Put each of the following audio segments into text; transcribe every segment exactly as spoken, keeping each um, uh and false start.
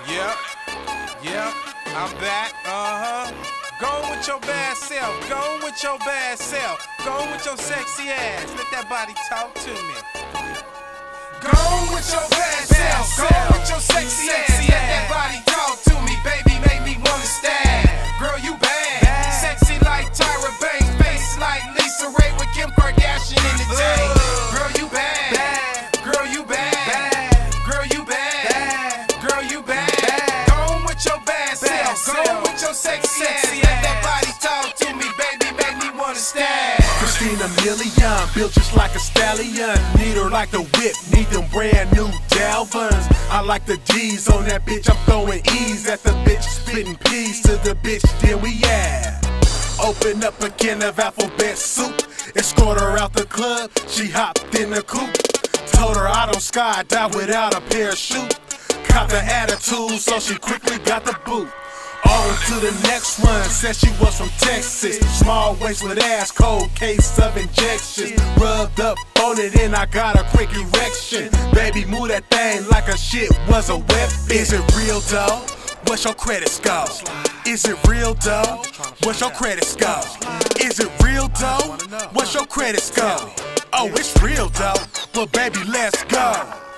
Yep, yep, I'm back, uh-huh. Go with your bad self, go with your bad self, go with your sexy ass, let that body talk to me. Go with your bad self, go with your sexy ass, let that body talk to me, baby, make me wanna stab. Girl, you bad, sexy like Tyra Banks, face like Lisa Ray with Kim Kardashian in the tank. Girl, you bad, girl, you bad, girl, you bad, girl, you bad. Go with your bad self, go with your sexy ass, let that body talk to me, baby, make me wanna stab. Christina Milian, built just like a stallion. Need her like the whip, need them brand new Dalvins. I like the G's on that bitch, I'm throwing E's at the bitch, spitting P's to the bitch, then we yeah. Open up a can of alphabet soup, escort her out the club, she hopped in the coupe. Told her I don't skydive without a parachute. Caught the attitude, so she quickly got the boot. On to the next one, said she was from Texas. Small waist with ass, cold case of injections. Rubbed up on it and I got a quick erection. Baby, move that thing like a shit was a weapon. Is it real though? What's your credit score? Is it real though? What's your credit score? Is it real though? What's your credit score? Oh, it's real though, but baby, let's go.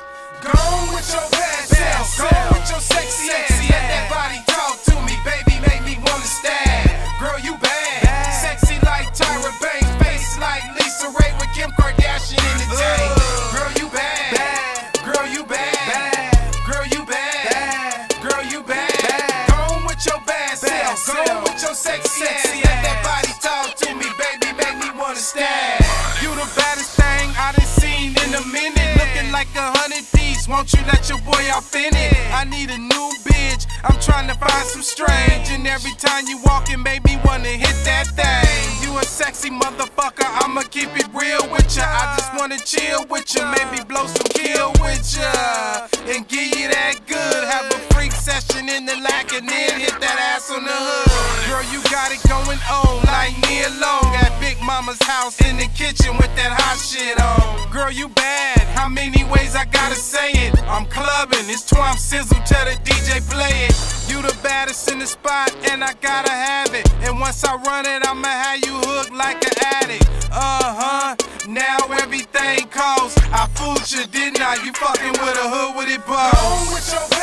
Go with your bad self, go with your sexy ass, let that body talk to me, baby, make me wanna stab. Girl, you bad, sexy like Tyra Banks, face like Lisa Ray with Kim Kardashian in the tank. Girl, you bad, girl, you bad, girl, you bad, girl, you bad. Go with your bad self, go with your sexy ass, let that body talk to me, baby, make me wanna stab. You the baddest thing I done seen in a minute, looking like a hundred piece. Won't you let your boy off in it? I need a new bitch, I'm trying to find some strange. And every time you walk it make me wanna hit that thing. You a sexy motherfucker, I'ma keep it real with ya. I just wanna chill with ya, maybe blow some kill with ya, and give you that good. Have a freak session in the lack and then hit that ass on the hood. Girl, you got it going on like Nia Long at Big Mama's house in the kitchen with that hot shit on. Girl, you bad, how many ways I gotta say it? I'm clubbing, it's Twomp Sizzle, tell the D J play it. You the baddest in the spot and I gotta have it. And once I run it, I'ma have you hooked like an addict. Uh-huh, now everything costs. I fooled you, didn't I? You fucking with a hood with it, boss.